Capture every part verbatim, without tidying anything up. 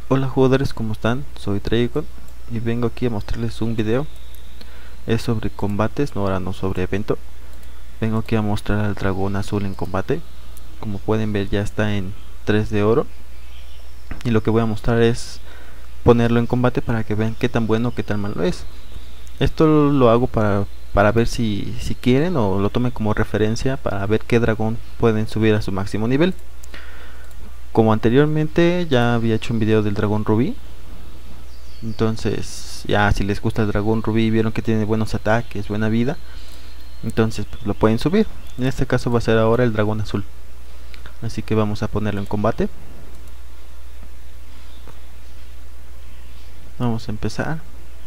Hola jugadores, ¿cómo están? Soy Dragon y vengo aquí a mostrarles un video. Es sobre combates, no ahora no sobre evento. Vengo aquí a mostrar al dragón azul en combate. Como pueden ver, ya está en tres de oro. Y lo que voy a mostrar es ponerlo en combate para que vean qué tan bueno o qué tan malo es. Esto lo hago para, para ver si, si quieren o lo tomen como referencia para ver qué dragón pueden subir a su máximo nivel. Como anteriormente ya había hecho un video del dragón rubí. Entonces, ya si les gusta el dragón rubí, vieron que tiene buenos ataques, buena vida, entonces pues, lo pueden subir. En este caso va a ser ahora el dragón azul. Así que vamos a ponerlo en combate. Vamos a empezar.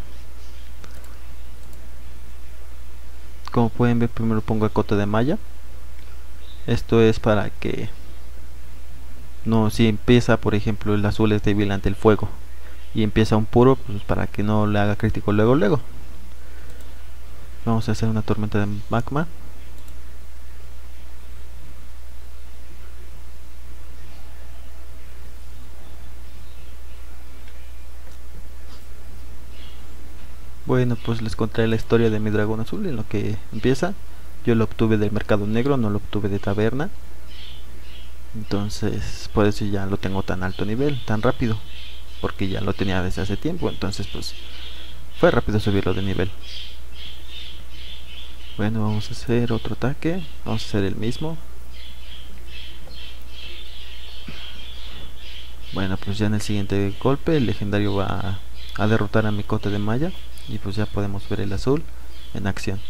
Como pueden ver, primero pongo el cote de malla. Esto es para que no, si empieza, por ejemplo, el azul es débil ante el fuego y empieza un puro, pues para que no le haga crítico luego luego. Vamos a hacer una tormenta de magma. Bueno, pues les contaré la historia de mi dragón azul. En lo que empieza, yo lo obtuve del mercado negro, no lo obtuve de taberna. Entonces, por eso ya lo tengo tan alto nivel, tan rápido, porque ya lo tenía desde hace tiempo. Entonces, pues fue rápido subirlo de nivel. Bueno, vamos a hacer otro ataque. Vamos a hacer el mismo. Bueno, pues ya en el siguiente golpe el legendario va a, a derrotar a mi cote de malla. Y pues ya podemos ver el azul en acción.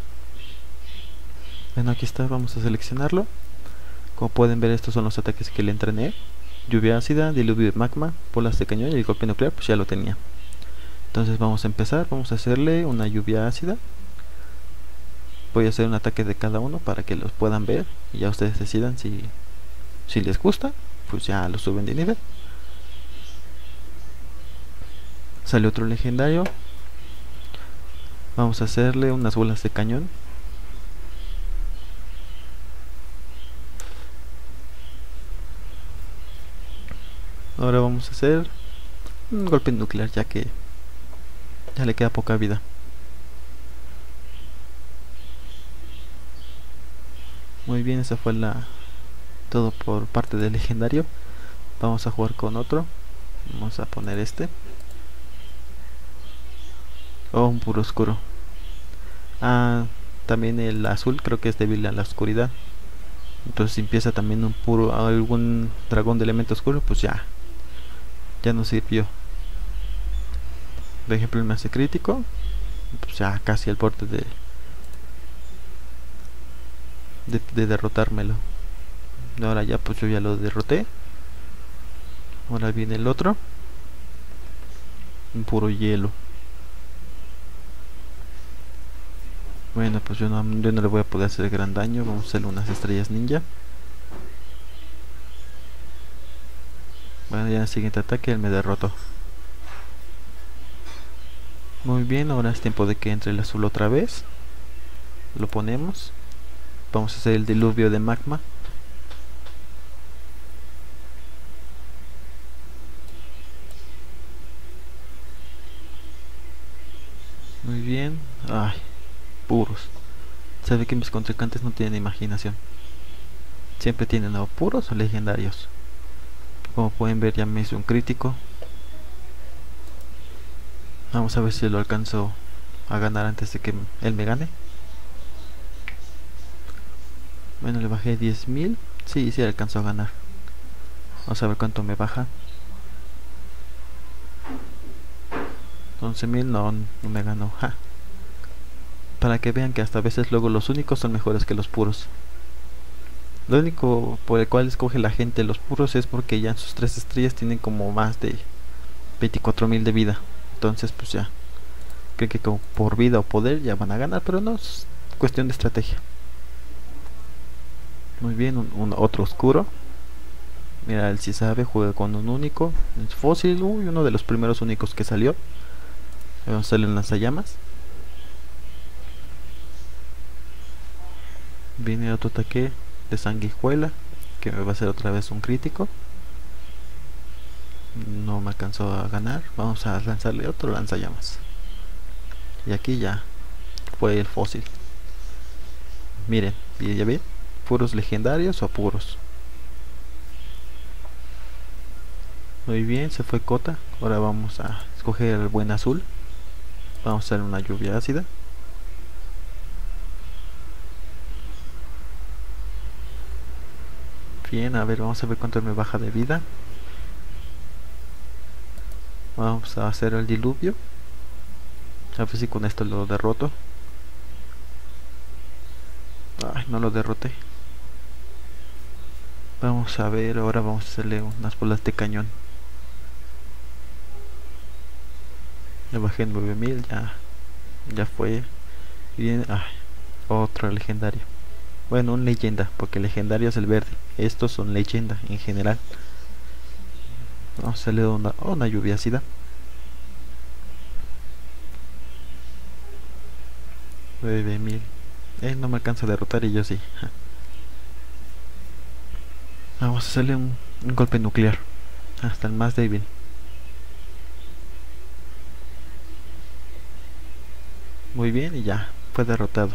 Bueno, aquí está, vamos a seleccionarlo. Como pueden ver, estos son los ataques que le entrené. Lluvia ácida, diluvio de magma, bolas de cañón y el golpe nuclear, pues ya lo tenía. Entonces vamos a empezar, vamos a hacerle una lluvia ácida. Voy a hacer un ataque de cada uno para que los puedan ver y ya ustedes decidan si, si les gusta, pues ya lo suben de nivel. Sale otro legendario. Vamos a hacerle unas bolas de cañón. Ahora vamos a hacer un golpe nuclear, ya que ya le queda poca vida. Muy bien, esa fue la todo por parte del legendario. Vamos a jugar con otro. Vamos a poner este. Oh, un puro oscuro. Ah, también el azul creo que es débil a la oscuridad. Entonces si empieza también un puro algún dragón de elemento oscuro, pues ya ya no sirvió. Por ejemplo, el me hace crítico, pues ya casi al borde de, de, de derrotármelo. Ahora ya pues yo ya lo derroté. Ahora viene el otro, un puro hielo. Bueno, pues yo no, yo no le voy a poder hacer gran daño. Vamos a hacerle unas estrellas ninja. Bueno, ya en el siguiente ataque él me derrotó. Muy bien, ahora es tiempo de que entre el azul otra vez. Lo ponemos. Vamos a hacer el diluvio de magma. Muy bien. Ay, puros. Se ve que mis contrincantes no tienen imaginación. Siempre tienen o puros o legendarios. Como pueden ver, ya me hizo un crítico. Vamos a ver si lo alcanzo a ganar antes de que él me gane. Bueno, le bajé diez mil. Sí, sí alcanzó a ganar. Vamos a ver cuánto me baja. once mil, no, no me ganó. Ja. Para que vean que hasta a veces luego los únicos son mejores que los puros. Lo único por el cual escoge la gente los puros es porque ya en sus tres estrellas tienen como más de veinticuatro mil de vida. Entonces pues ya creen que como por vida o poder ya van a ganar, pero no, es cuestión de estrategia. Muy bien, un, un otro oscuro. Mira, él sí sabe, juega con un único. Es fósil, uy, uno de los primeros únicos que salió. Vamos a hacerle un lanzallamas. Viene otro ataque de sanguijuela, que me va a hacer otra vez un crítico. No no me alcanzó a ganar. Vamos a lanzarle otro lanzallamas. Y aquí ya fue el fósil. Miren, ya ven, puros legendarios o puros. Muy bien, se fue Cota. Ahora vamos a escoger el buen azul. Vamos a hacer una lluvia ácida. Bien, a ver, vamos a ver cuánto me baja de vida. Vamos a hacer el diluvio. A ver si con esto lo derroto. Ay, no lo derroté. Vamos a ver, ahora vamos a hacerle unas bolas de cañón. Le bajé en nueve mil, ya, ya fue. Bien, ay, otro legendario. Bueno, un leyenda, porque el legendario es el verde. Estos son leyenda en general. Vamos a hacerle una, una lluvia ácida. nueve mil. Eh, no me alcanza a derrotar y yo sí. Vamos a hacerle un, un golpe nuclear. Hasta el más débil. Muy bien, y ya, fue derrotado.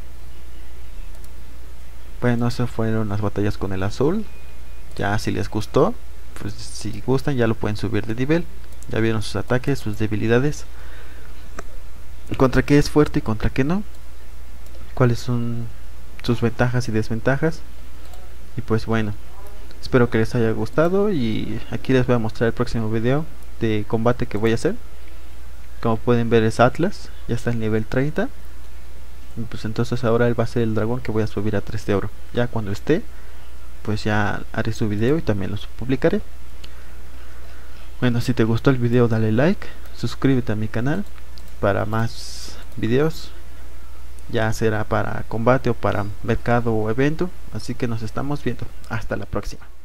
Bueno, esas fueron las batallas con el azul. Ya si les gustó, pues si gustan ya lo pueden subir de nivel. Ya vieron sus ataques, sus debilidades, contra qué es fuerte y contra qué no, cuáles son sus ventajas y desventajas. Y pues bueno, espero que les haya gustado y aquí les voy a mostrar el próximo video de combate que voy a hacer. Como pueden ver es Atlas, ya está en nivel treinta. Y pues entonces ahora él va a ser el dragón que voy a subir a tres de oro. Ya cuando esté, pues ya haré su video y también lo publicaré. Bueno, si te gustó el video dale like, suscríbete a mi canal para más videos, ya será para combate o para mercado o evento, así que nos estamos viendo, hasta la próxima.